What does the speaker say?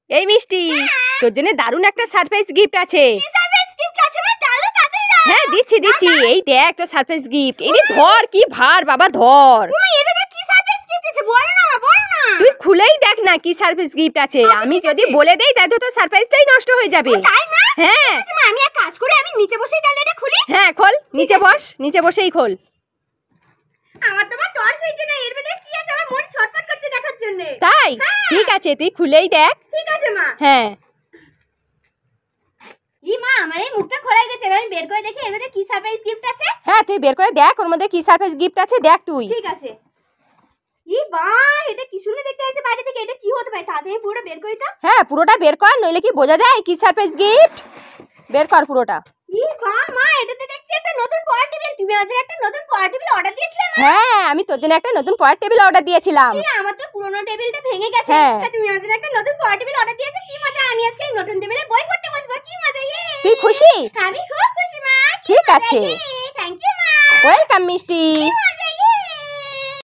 এই মিষ্টি, তোর জন্য দারুণ একটা সারপ্রাইজ গিফট আছে। কি সারপ্রাইজ গিফট আছে মা? তাহলে তাড়াতাড়ি দাও। হ্যাঁ দিচ্ছি। এই দেখ তোর সারপ্রাইজ গিফট। এই ধর, কি ভার বাবা, ধর। তুমি এর ভিতরে কি সারপ্রাইজ গিফট আছে বলো না মা, বলো না। তুই খুলেই দেখ না কি সারপ্রাইজ গিফট আছে। আমি যদি বলে দেই তাহলে তো তোর সারপ্রাইজটাই নষ্ট হয়ে যাবে। তাই মা? হ্যাঁ মা আমি এক কাজ করি, আমি নিচে বসেই তাহলে এটা খুলি। হ্যাঁ খোল, নিচে বস, নিচে বসেই খোল। আমার তো মা টর্চ হইছে না, এর ভিতরে কি আছে আমার মন ছটফট করছে দেখার জন্য। তাই ঠিক আছে, তুই খুলেই দেখ। ঠিক আছে মা। হ্যাঁ মা আমার এই মুখটা খোলাই গেছে, আমি বের করে দেখি এর মধ্যে কি সারপ্রাইজ গিফট আছে। হ্যাঁ তুই বের করে দেখ ওর মধ্যে কি সারপ্রাইজ গিফট আছে, দেখ তুই। ঠিক আছে। এটা কি শুনে দেখতে আছে বাইরে থেকে, এটা কি হতে পারে? তাড়াতাড়ি পুরো বের করি তো। হ্যাঁ পুরোটা বের কর, নইলে কি বোঝা যায় কি সারপ্রাইজ গিফট। বের কর পুরোটা। মা এটাতে দেখছি একটা নতুন পড়ার টেবিল। তুমি আজ একটা নতুন পড়ার টেবিল অর্ডার দিয়েছিলে মা? হ্যাঁ আমি তোর জন্য একটা নতুন পড়ার টেবিল অর্ডার দিয়েছিলাম। আমার তো পুরনো টেবিলটা ভেঙে গেছে। হ্যাঁ। তুমি আজ একটা নতুন পড়ার টেবিল অর্ডার দিয়েছো, কি মজা। আমি আজকে নতুন টেবিলে বই পড়তে বসবো, কি মজা। তুই খুশি? আমি খুব খুশি মা। ঠিক আছে, থ্যাংক ইউ মা। ওয়েলকাম মিষ্টি।